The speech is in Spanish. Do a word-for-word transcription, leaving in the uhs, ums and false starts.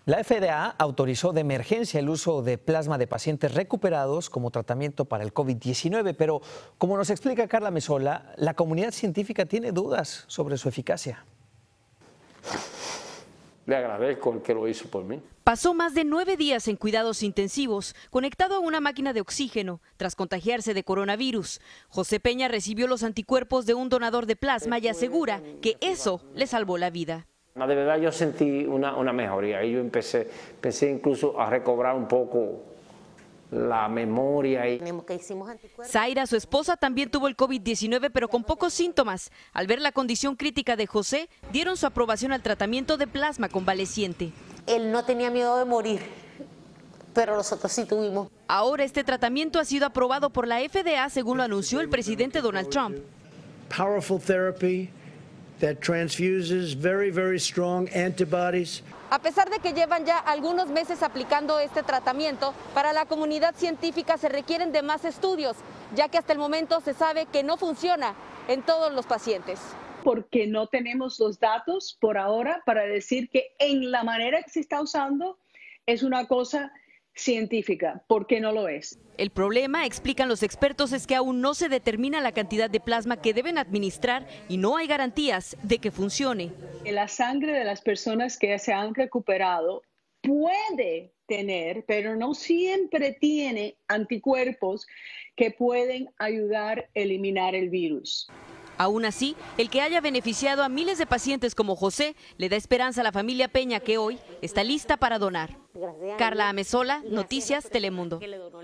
La F D A autorizó de emergencia el uso de plasma de pacientes recuperados como tratamiento para el COVID diecinueve, pero como nos explica Carla Mesola, la comunidad científica tiene dudas sobre su eficacia. Le agradezco el que lo hizo por mí. Pasó más de nueve días en cuidados intensivos, conectado a una máquina de oxígeno, tras contagiarse de coronavirus. José Peña recibió los anticuerpos de un donador de plasma y asegura que eso le salvó la vida. De verdad yo sentí una, una mejoría y yo empecé, empecé incluso a recobrar un poco la memoria. Y... Zaira, su esposa, también tuvo el COVID diecinueve, pero con pocos síntomas. Al ver la condición crítica de José, dieron su aprobación al tratamiento de plasma convaleciente. Él no tenía miedo de morir, pero nosotros sí tuvimos. Ahora este tratamiento ha sido aprobado por la F D A, según lo anunció el presidente Donald Trump. Powerful therapy that transfuses very, very strong antibodies. A pesar de que llevan ya algunos meses aplicando este tratamiento, para la comunidad científica se requieren de más estudios, ya que hasta el momento se sabe que no funciona en todos los pacientes. Porque no tenemos los datos por ahora para decir que en la manera que se está usando es una cosa científica, porque no lo es. El problema, explican los expertos, es que aún no se determina la cantidad de plasma que deben administrar y no hay garantías de que funcione. La sangre de las personas que se han recuperado puede tener, pero no siempre tiene anticuerpos que pueden ayudar a eliminar el virus. Aún así, el que haya beneficiado a miles de pacientes como José le da esperanza a la familia Peña, que hoy está lista para donar. Carla Mesola, Noticias Telemundo.